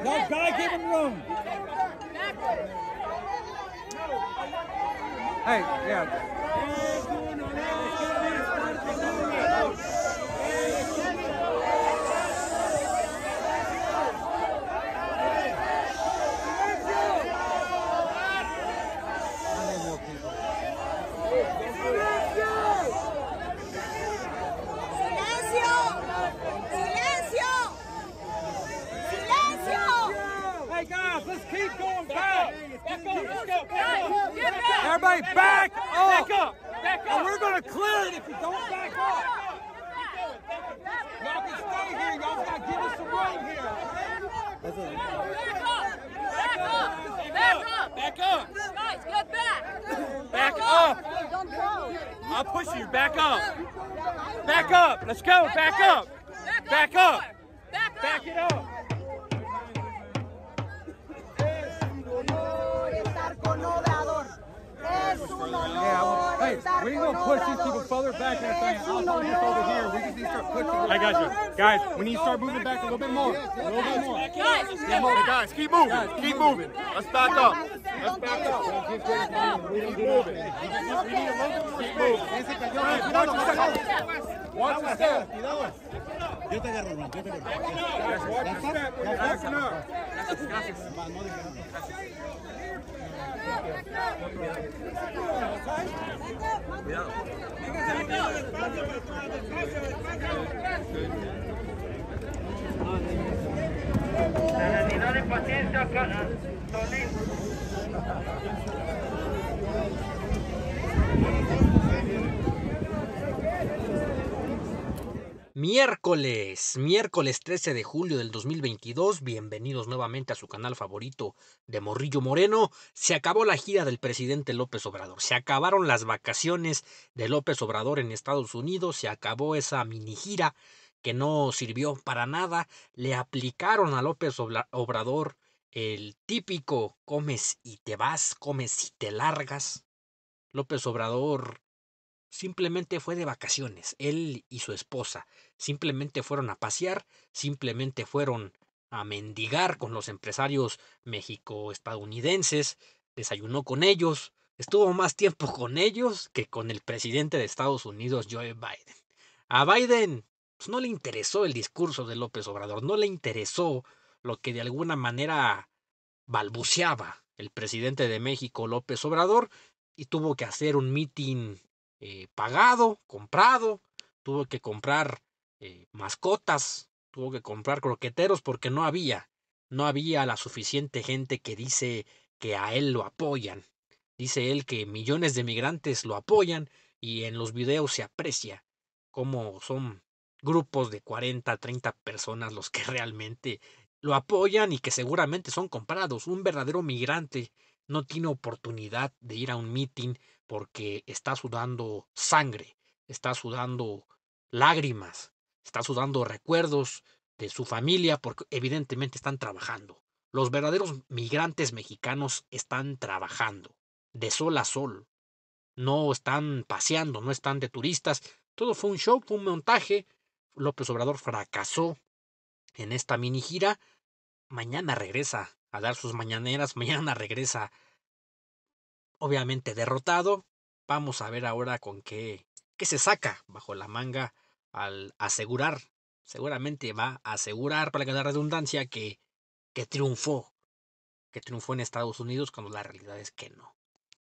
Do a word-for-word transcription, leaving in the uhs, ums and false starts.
That guy give him room. Hey, yeah. Everybody back up! Back up! Back up! And we're gonna clear it if you don't back up! Y'all can stay here, y'all gotta give us some room here! Back up! Back up! Back up! Back up! Guys, get back! Back up! Don't go! I'll push you. Back up! Back up! Let's go! Back up! Back up! Back up! Back it up! Yeah, hey, we ain't gonna push these people further back and everything. I'll hold this over here. We just need to start pushing. I got you. Guys, we need to start moving back a little bit more. A little bit more. Guys, Keep moving, guys. Keep moving. Keep moving. Let's back up. Let's back up. Keep moving. Keep moving. Keep moving. Watch your step. Watch your step. Yo te agarro, Ron, yo te agarro. Guys, watch your step. We're backing up. Necesidad de paciencia, Solís. Miércoles, miércoles trece de julio del dos mil veintidós, bienvenidos nuevamente a su canal favorito de Morrillo Moreno. Se acabó la gira del presidente López Obrador, se acabaron las vacaciones de López Obrador en Estados Unidos, se acabó esa mini gira que no sirvió para nada. Le aplicaron a López Obrador el típico comes y te vas, comes y te largas. López Obrador simplemente fue de vacaciones, él y su esposa, simplemente fueron a pasear, simplemente fueron a mendigar con los empresarios mexico-estadounidenses, desayunó con ellos, estuvo más tiempo con ellos que con el presidente de Estados Unidos, Joe Biden. A Biden pues, no le interesó el discurso de López Obrador, no le interesó lo que de alguna manera balbuceaba el presidente de México, López Obrador, y tuvo que hacer un meeting Eh, pagado, comprado, tuvo que comprar eh, mascotas, tuvo que comprar croqueteros porque no había, no había la suficiente gente que dice que a él lo apoyan. Dice él que millones de migrantes lo apoyan y en los videos se aprecia cómo son grupos de cuarenta, treinta personas los que realmente lo apoyan y que seguramente son comprados. Un verdadero migrante no tiene oportunidad de ir a un meeting porque está sudando sangre, está sudando lágrimas, está sudando recuerdos de su familia porque evidentemente están trabajando. Los verdaderos migrantes mexicanos están trabajando, de sol a sol. No están paseando, no están de turistas. Todo fue un show, fue un montaje. López Obrador fracasó en esta mini gira. Mañana regresa a dar sus mañaneras, mañana regresa obviamente derrotado. Vamos a ver ahora con qué, qué se saca bajo la manga al asegurar. Seguramente va a asegurar, para la redundancia, que, que triunfó. Que triunfó en Estados Unidos cuando la realidad es que no.